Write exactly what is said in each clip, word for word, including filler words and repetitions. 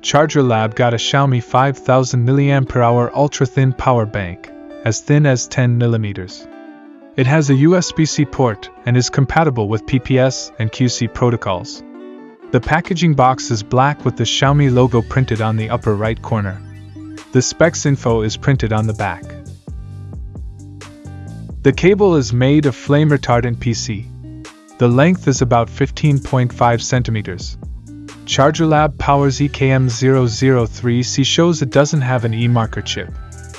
ChargerLAB got a Xiaomi five thousand milliamp hour ultra-thin power bank, as thin as ten millimeters. It has a U S B C port and is compatible with P P S and Q C protocols. The packaging box is black with the Xiaomi logo printed on the upper right corner. The specs info is printed on the back. The cable is made of flame retardant P C. The length is about fifteen point five centimeters. ChargerLAB powers E K M zero zero three C shows it doesn't have an E-marker chip.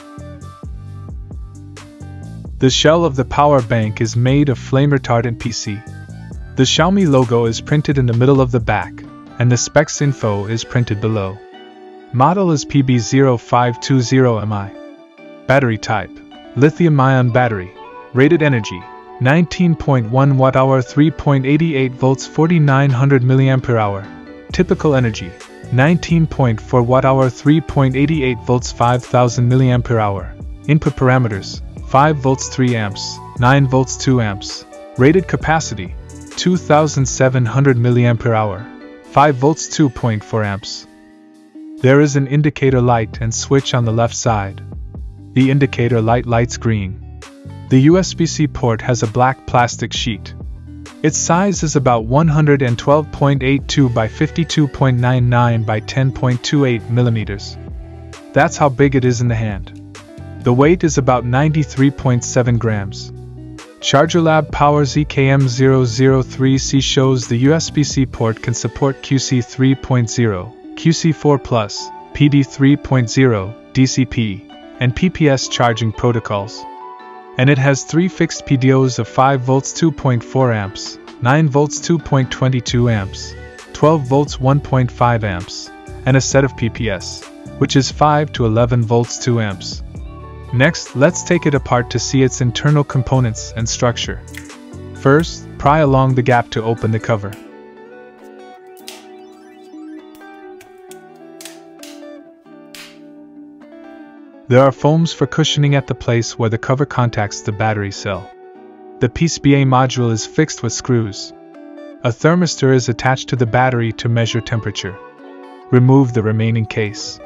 The shell of the power bank is made of flame retardant P C. The Xiaomi logo is printed in the middle of the back, and the specs info is printed below. Model is P B zero five two zero M I. Battery type: lithium-ion battery. Rated energy: nineteen point one watt hour, three point eight eight volts, forty-nine hundred milliamp hour. Typical energy: nineteen point four watt hour, three point eight eight volts, five thousand milliamp hour. Input parameters: five volts, three amps, nine volts, two amps. Rated capacity: two thousand seven hundred milliamp hour, five volts, two point four amps. There is an indicator light and switch on the left side. The indicator light lights green. The U S B C port has a black plastic sheet. Its size is about one hundred twelve point eight two by fifty-two point nine nine by ten point two eight millimeters. That's how big it is in the hand. The weight is about ninety-three point seven grams. ChargerLAB powers E K M zero zero three C shows the U S B C port can support Q C three point zero, Q C four plus, P D three point zero, D C P, and P P S charging protocols. And it has three fixed P D Os of five volts, two point four amps, nine volts, two point two two amps, twelve volts, one point five amps, and a set of P P S, which is five to eleven volts, two amps. Next, let's take it apart to see its internal components and structure. First, pry along the gap to open the cover. There are foams for cushioning at the place where the cover contacts the battery cell. The P C B A module is fixed with screws. A thermistor is attached to the battery to measure temperature. Remove the remaining case.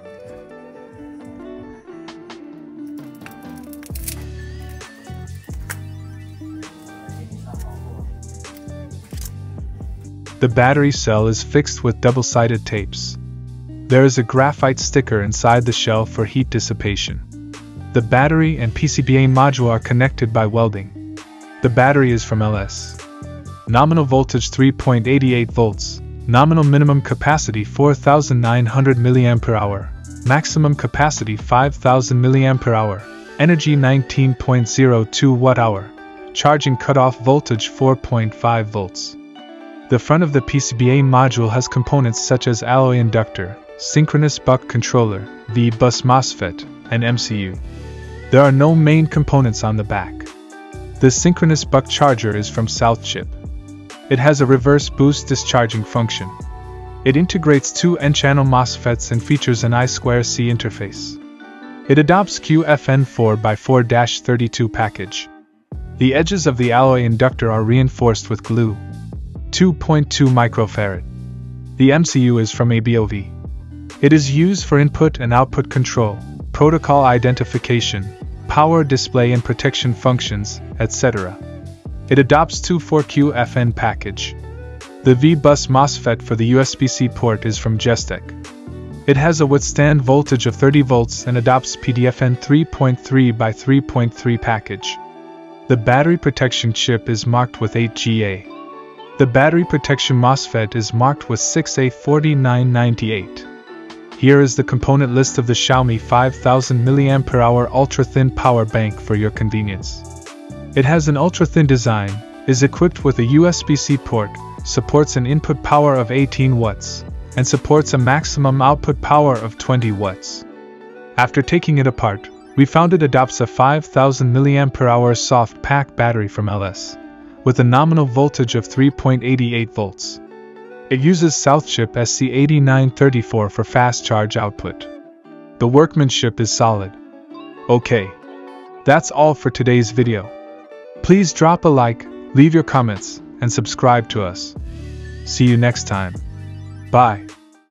The battery cell is fixed with double-sided tapes. There is a graphite sticker inside the shell for heat dissipation. The battery and P C B A module are connected by welding. The battery is from L S. Nominal voltage three point eight eight volts. Nominal minimum capacity four thousand nine hundred milliamp hour. Maximum capacity five thousand milliamp hour. Energy nineteen point zero two watt hour. Charging cutoff voltage four point five volts. The front of the P C B A module has components such as alloy inductor, Synchronous buck controller, V B U S MOSFET, and M C U. There are no main components on the back. The Synchronous buck charger is from SouthChip. It has a reverse boost discharging function. It integrates two N-channel MOSFETs and features an I two C interface. It adopts Q F N four by four dash thirty-two package. The edges of the alloy inductor are reinforced with glue. two point two microfarad. The M C U is from A B O V. It is used for input and output control, protocol identification, power display and protection functions, et cetera. It adopts two four Q F N package. The V B U S MOSFET for the U S B C port is from JESTEK. It has a withstand voltage of thirty volts and adopts P D F N three point three by three point three package. The battery protection chip is marked with eight G A. The battery protection MOSFET is marked with six A forty-nine ninety-eight. Here is the component list of the Xiaomi five thousand milliamp hour ultra-thin power bank for your convenience. It has an ultra-thin design, is equipped with a U S B C port, supports an input power of eighteen watts, and supports a maximum output power of twenty watts. After taking it apart, we found it adopts a five thousand milliamp hour soft pack battery from L S, with a nominal voltage of three point eight eight volts. It uses SouthChip S C eighty-nine thirty-four for fast charge output. The workmanship is solid. Okay, that's all for today's video. Please drop a like, leave your comments, and subscribe to us. See you next time. Bye.